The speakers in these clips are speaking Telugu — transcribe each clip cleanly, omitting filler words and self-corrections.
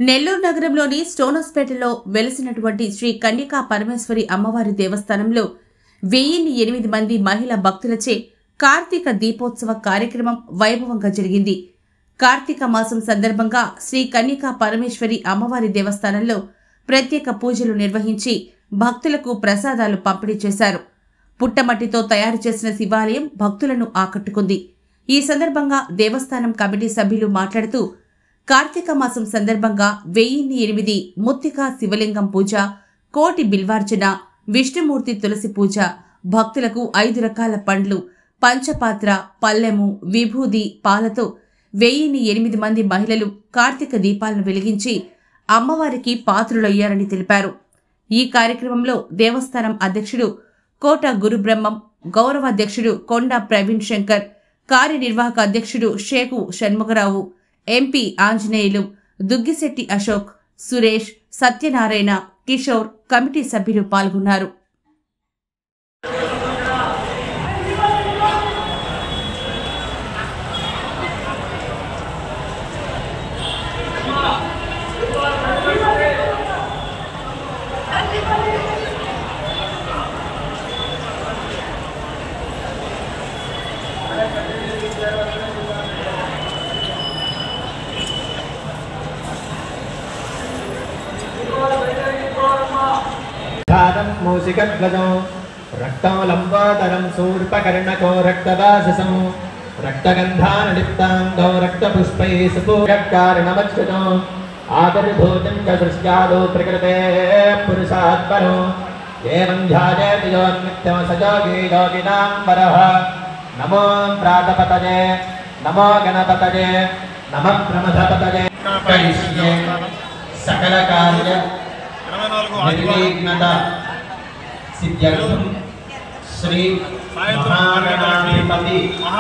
నెల్లూరు నగరంలోని స్టోనస్పేటలో వెలిసినటువంటి శ్రీ కన్యకా పరమేశ్వరి అమ్మవారి దేవస్థానంలో 1008 మంది మహిళా భక్తులచే కార్తీక దీపోత్సవ కార్యక్రమం వైభవంగా జరిగింది. కార్తీక మాసం సందర్భంగా శ్రీ కన్యకా పరమేశ్వరి అమ్మవారి దేవస్థానంలో ప్రత్యేక పూజలు నిర్వహించి భక్తులకు ప్రసాదాలు పంపిణీ చేశారు. పుట్టమట్టితో తయారు చేసిన శివాలయం భక్తులను ఆకట్టుకుంది. ఈ సందర్భంగా దేవస్థానం కమిటీ సభ్యులు మాట్లాడుతూ కార్తీక మాసం సందర్భంగా 1008 ముత్తికా శివలింగం పూజ, కోటి బిల్వార్చన, విష్ణుమూర్తి తులసి పూజ, భక్తులకు 5 రకాల పండ్లు, పంచపాత్ర, పల్లెము, విభూది, పాలతో 1008 మంది మహిళలు కార్తీక దీపాలను వెలిగించి అమ్మవారికి పాత్రులయ్యారని తెలిపారు. ఈ కార్యక్రమంలో దేవస్థానం అధ్యక్షుడు కోట గురుబ్రహ్మం, గౌరవాధ్యక్షుడు కొండా ప్రవీణ్ శంకర్, కార్యనిర్వాహక అధ్యక్షుడు షేకు షణ్ముగరావు, ఎంపీ ఆంజనేయులు, దుగ్గిశెట్టి అశోక్, సురేష్, సత్యనారాయణ, కిషోర్, కమిటీ సభ్యులు పాల్గొన్నారు. मूषिकध्वजं रक्तं लम्बोदरं शूर्पकर्णको रक्तवाससं रक्तगन्धानुलिप्ताङ्गौ रक्तपुष्पैः सुपूरकारणमच्युतो आदर्भूतं च सृष्ट्यादो प्रकृतेः पुरुषात् परो एवं ध्यायेति यो नित्यं स योगी योगिनां वरः। नमो प्रातपतये, नमो गणपतये, नमः प्रमथपतये। करिष्ये सकलकार्य निर्विघ्नता सिद्ध्यर्थं श्री महागणाधिपति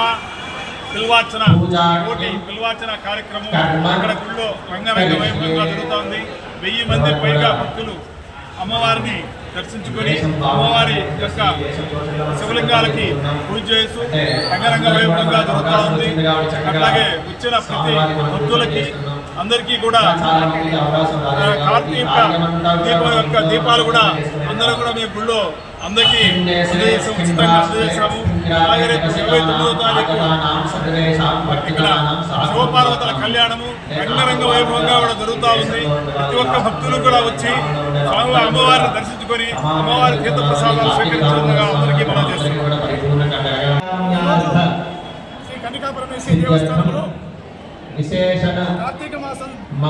పిల్వార్చన కార్యక్రమం ఇక్కడ గుళ్ళో రంగరంగ వైభవంగా జరుగుతోంది. 1000 మంది పైగా భక్తులు అమ్మవారిని దర్శించుకొని అమ్మవారి యొక్క శివలింగాలకి పూజ చేస్తూ రంగరంగ వైభవంగా జరుగుతూ ఉంది. అట్లాగే వచ్చిన ప్రతి భక్తులకి అందరికీ కూడా కార్తీక దీపం యొక్క దీపాలు కూడా అందరూ కూడా మీ గుళ్ళో అందరికీ ఉచితంగా అందజేశాము. అలాగే రేపు 29వ తారీఖు ఇక్కడ శివపార్వతుల కళ్యాణము రంగరంగ వైభవంగా కూడా జరుగుతూ ఉంది. ప్రతి ఒక్క భక్తులు కూడా వచ్చి అమ్మవారిని దర్శించుకొని అమ్మవారి తీర్థ ప్రసాదాలు స్వీకరించేందుగా అందరికీ మనం చేస్తున్నాం. శ్రీ కన్యకా పరమేశ్వరి దేవస్థానంలో కార్తీక మాసం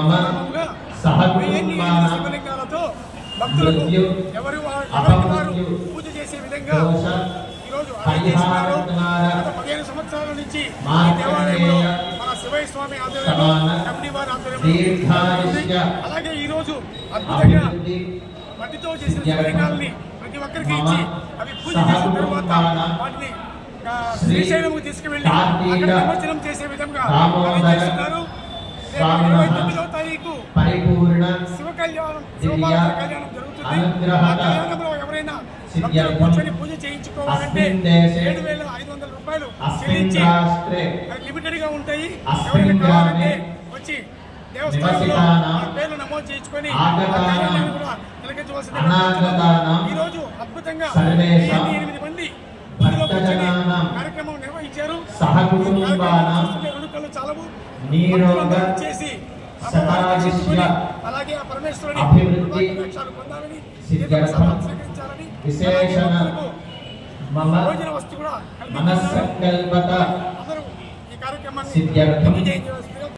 శివలింగాలతో భక్తులకు ఎవరికి వారు పూజ చేసే విధంగా ఈరోజు చేస్తున్నారు. గత 15 సంవత్సరాల నుంచి ఈ దేవాలయంలో మన శివయ్య స్వామి ఆధ్వర్యంలో కమిటీ వారి ఆధ్వర్యంలో అలాగే ఈరోజు అద్భుతంగా మట్టితో చేసిన శివలింగాలని ప్రతి ఒక్కరికి ఇచ్చి అవి పూజ చేసిన తర్వాత వాటిని శ్రీశైలంకు తీసుకువెళ్ళి అక్కడ నిమజ్జనం చేసే విధంగా చేస్తున్నారు. 29వ తారీఖు శివ కళ్యాణం, శివపార్వతుల కళ్యాణం జరుగుతుంది. ఆ కళ్యాణంలో ఎవరైనా భక్తులు కూర్చొని పూజ చేయించుకోవాలంటే 7,500 రూపాయలు చెల్లించి లిమిటెడ్ గా ఉంటాయి. ఎవరైనా కావాలంటే వచ్చి దేవస్థానంలో పేర్లు నమోదు చేయించుకొని కళ్యాణాన్ని కూడా తిలకించవలసిందిగా. ఈ రోజు అద్భుతంగా 8 మంది కార్యక్రమం నిర్వహించారు. వెనుకలు చాలవు చేసి అలాగే ఆ పరమేశ్వరుని పొందాలని స్వీకరించాలని భోజన వస్తు కూడా అందరూ ఈ కార్యక్రమాన్ని